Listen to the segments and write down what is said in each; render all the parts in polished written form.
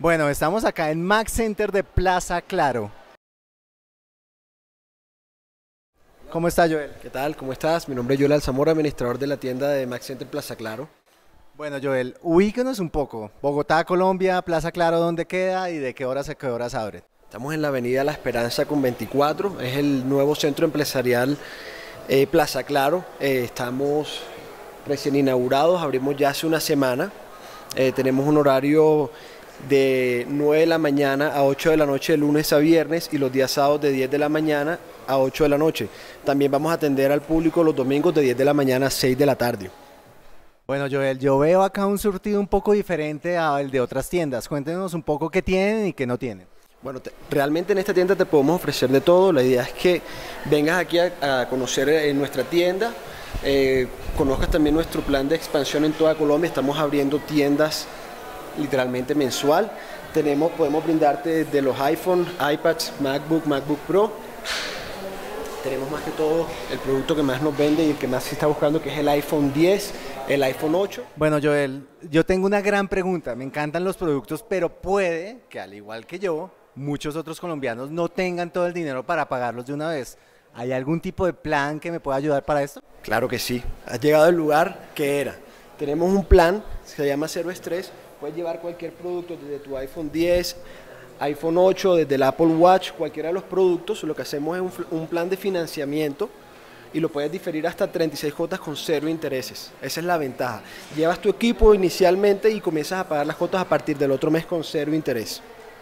Bueno, estamos acá en Mac Center de Plaza Claro. ¿Cómo está, Joel? ¿Qué tal? ¿Cómo estás? Mi nombre es Joel Alzamora, administrador de la tienda de Mac Center Plaza Claro. Bueno, Joel, ubíquenos un poco. Bogotá, Colombia, Plaza Claro, ¿dónde queda y de qué horas a qué horas abre? Estamos en la avenida La Esperanza con 24, es el nuevo centro empresarial Plaza Claro. Estamos recién inaugurados, abrimos ya hace una semana. Tenemos un horario de 9 de la mañana a 8 de la noche de lunes a viernes y los días sábados de 10 de la mañana a 8 de la noche. También vamos a atender al público los domingos de 10 de la mañana a 6 de la tarde. Bueno, Joel, yo veo acá un surtido un poco diferente al de otras tiendas. Cuéntenos un poco qué tienen y qué no tienen. Bueno, realmente en esta tienda te podemos ofrecer de todo. La idea es que vengas aquí a conocer nuestra tienda, conozcas también nuestro plan de expansión en toda Colombia. Estamos abriendo tiendas literalmente mensual. Podemos brindarte desde los iPhone, iPads, MacBook Pro. Tenemos más que todo el producto que más nos vende y el que más se está buscando, que es el iPhone 10, el iPhone 8. Bueno, Joel, yo tengo una gran pregunta. Me encantan los productos, pero puede que al igual que yo, muchos otros colombianos no tengan todo el dinero para pagarlos de una vez. ¿Hay algún tipo de plan que me pueda ayudar para esto? Claro que sí. Has llegado al lugar que era. Tenemos un plan, se llama Cero Estrés. Puedes llevar cualquier producto desde tu iPhone 10, iPhone 8, desde el Apple Watch, cualquiera de los productos. Lo que hacemos es un plan de financiamiento y lo puedes diferir hasta 36 cuotas con cero intereses. Esa es la ventaja. Llevas tu equipo inicialmente y comienzas a pagar las cuotas a partir del otro mes con cero interés.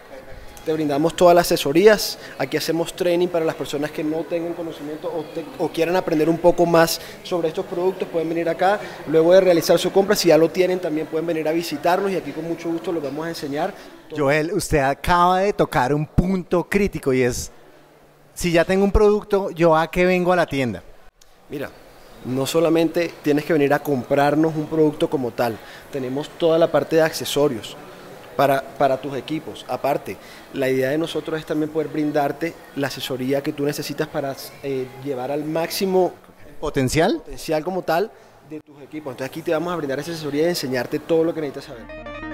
Te brindamos todas las asesorías. Aquí hacemos training para las personas que no tengan conocimiento o quieran aprender un poco más sobre estos productos. Pueden venir acá, luego de realizar su compra, si ya lo tienen, también pueden venir a visitarnos y aquí con mucho gusto les vamos a enseñar. Joel, usted acaba de tocar un punto crítico y es, si ya tengo un producto, ¿yo a qué vengo a la tienda? Mira, no solamente tienes que venir a comprarnos un producto como tal, tenemos toda la parte de accesorios para tus equipos. Aparte, la idea de nosotros es también poder brindarte la asesoría que tú necesitas para llevar al máximo ¿Potencial? potencial como tal de tus equipos. Entonces aquí te vamos a brindar esa asesoría y enseñarte todo lo que necesitas saber.